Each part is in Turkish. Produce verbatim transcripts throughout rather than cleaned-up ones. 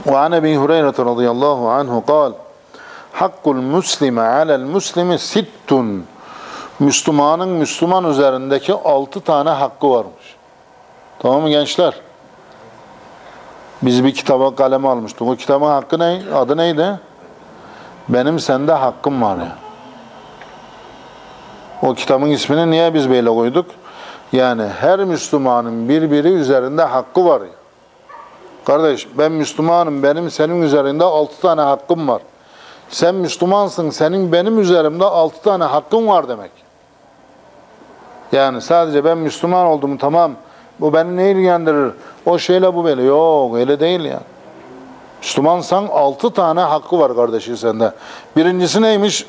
وعن أبي هريرة رضي الله عنه قال حق المسلم على المسلم ست. Müslümanın Müslüman üzerindeki altı tane hakkı varmış. Tamam mı gençler? Biz bir kitaba kaleme almıştık. O kitabın hakkı ne? Adı neydi? Benim sende hakkım var ya. O kitabın ismini niye biz böyle koyduk? Yani her Müslümanın birbiri üzerinde hakkı var ya. Kardeş ben Müslümanım, benim senin üzerinde altı tane hakkım var. Sen Müslümansın, senin benim üzerimde altı tane hakkım var demek. Yani sadece ben Müslüman oldum, tamam, bu beni ne ilgilendirir? O şeyle bu böyle. Yok, öyle değil ya. Müslümansan altı tane hakkı var kardeşi sende. Birincisi neymiş?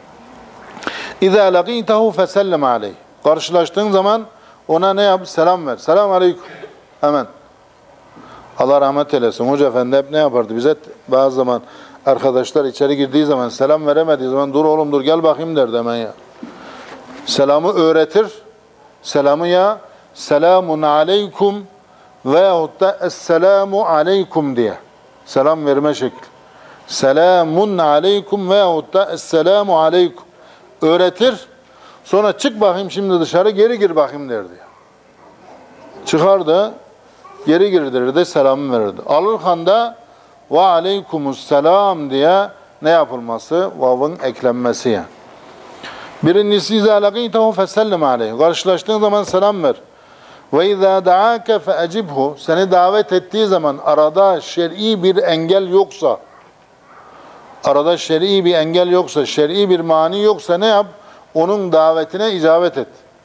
اِذَا لَقِيْتَهُ فَسَلَّمَ عَلَيْهِ. Karşılaştığın zaman ona ne yap? Selam ver. Selamun aleyküm. Hemen. Allah rahmet eylesin. Hoca efendi hep ne yapardı? Bize bazı zaman arkadaşlar içeri girdiği zaman selam veremediği zaman dur oğlum dur gel bakayım derdi hemen ya. Selamı öğretir. Selamı ya selamun aleykum veyahut da esselamu aleykum diye. Selam verme şekli. Selamun aleykum veyahut da esselamu aleykum. Öğretir. Sonra çık bakayım şimdi dışarı geri gir bakayım derdi. Çıkardı. Geri girdirirdi, selamı verirdi. Alırken de ve aleykümüsselam diye ne yapılması? Vav'ın eklenmesi yani. Birincisi izâ laqîtehu fesellem aleyhi. Karşılaştığın zaman selam ver. Ve izâ da'âke feecibhu. Seni davet ettiği zaman arada şer'i bir engel yoksa, arada şer'i bir engel yoksa, şer'i bir mani yoksa ne yap? Onun davetine icabet et.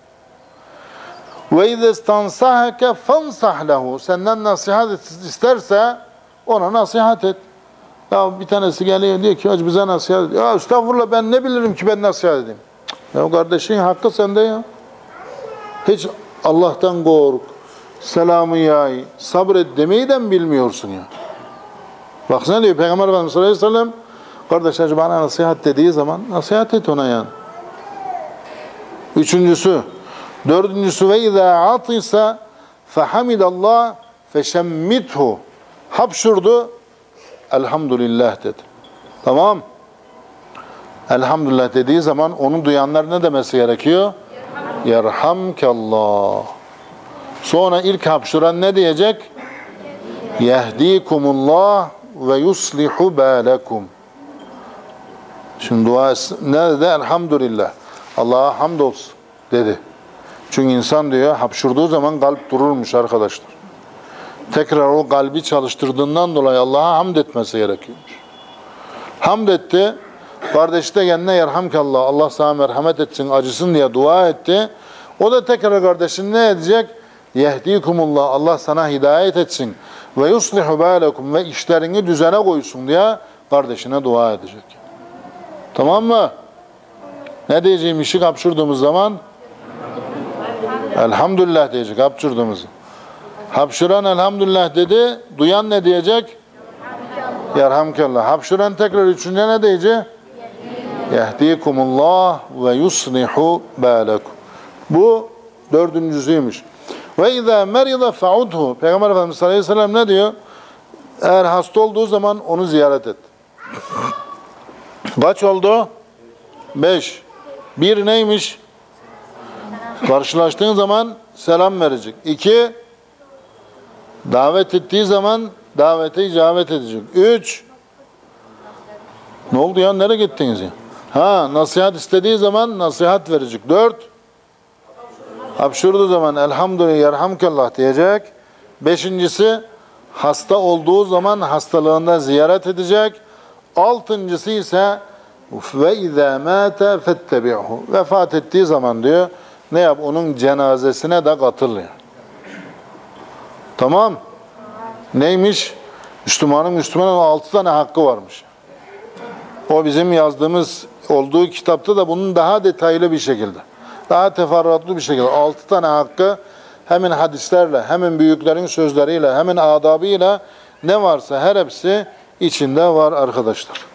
Ve izestansahake fansah lehu. Senden nasihat isterse ona nasihat et. Ya bir tanesi geliyor diyor ki hacı bize nasihat et. Ya estağfurullah ben ne bilirim ki ben nasihat edeyim. Ya kardeşin hakkı sende ya. Hiç Allah'tan kork, selamı yay, sabret demeyi de mi bilmiyorsun ya? Bak ne diyor Peygamber Efendimiz sallallahu aleyhi ve sellem, kardeş hacı bana nasihat dediği zaman nasihat et ona yani. Üçüncüsü, dördüncüsü ve izâ atisa fehamidallah feşemmithu. Hapşurdu, elhamdülillah dedi. Tamam. Elhamdülillah dediği zaman onu duyanlar ne demesi gerekiyor? Yerhamkallah. Sonra ilk hapşuran ne diyecek? Yehdikumullah ve yuslihu bâlekum. Şimdi dua ne dedi? Elhamdülillah. Allah'a hamdolsun dedi. Çünkü insan diyor hapşurduğu zaman kalp dururmuş arkadaşlar. Tekrar o kalbi çalıştırdığından dolayı Allah'a hamd etmesi gerekiyormuş. Hamd etti. Kardeşi de kendine yerhamkallah, Allah sana merhamet etsin, acısın diye dua etti. O da tekrar kardeşine ne edecek? Yehdikumullah, Allah sana hidayet etsin. Ve yuslihu bâlekum, ve işlerini düzene koysun diye kardeşine dua edecek. Tamam mı? Ne diyeceğim işi hapşırdığımız zaman? Elhamdülillah diyecek hapşırdığımızı. Hapşıran elhamdülillah dedi, duyan ne diyecek? Yerhamkallah. Hapşıran tekrar üçüncü ne diyecek? Yehdikumullah ve yuslihu bâlekum. Bu dördüncüsüymüş. Ve izâ merida fe'udhu. Peygamber Efendimiz sallallahu aleyhi ve sellem ne diyor? Eğer hasta olduğu zaman onu ziyaret et. Kaç oldu? Beş. Bir neymiş? Karşılaştığın zaman selam verecek. İki, davet ettiği zaman davete icabet edecek. Üç, ne oldu ya? Nereye gittiniz ya? Ha, nasihat istediği zaman nasihat verecek. Dört, hapşurduğu zaman elhamdülillah, yerhamkallah diyecek. Beşincisi, hasta olduğu zaman hastalığında ziyaret edecek. Altıncısı ise ve izâ mâte fettebi'hu. Vefat ettiği zaman diyor, ne yap? Onun cenazesine de katıl. Tamam. Neymiş? Müslümanın Müslümanın altı tane hakkı varmış. O bizim yazdığımız olduğu kitapta da bunun daha detaylı bir şekilde, daha teferruatlı bir şekilde altı tane hakkı hemen hadislerle, hemen büyüklerin sözleriyle, hemen adabıyla ne varsa her hepsi içinde var arkadaşlar.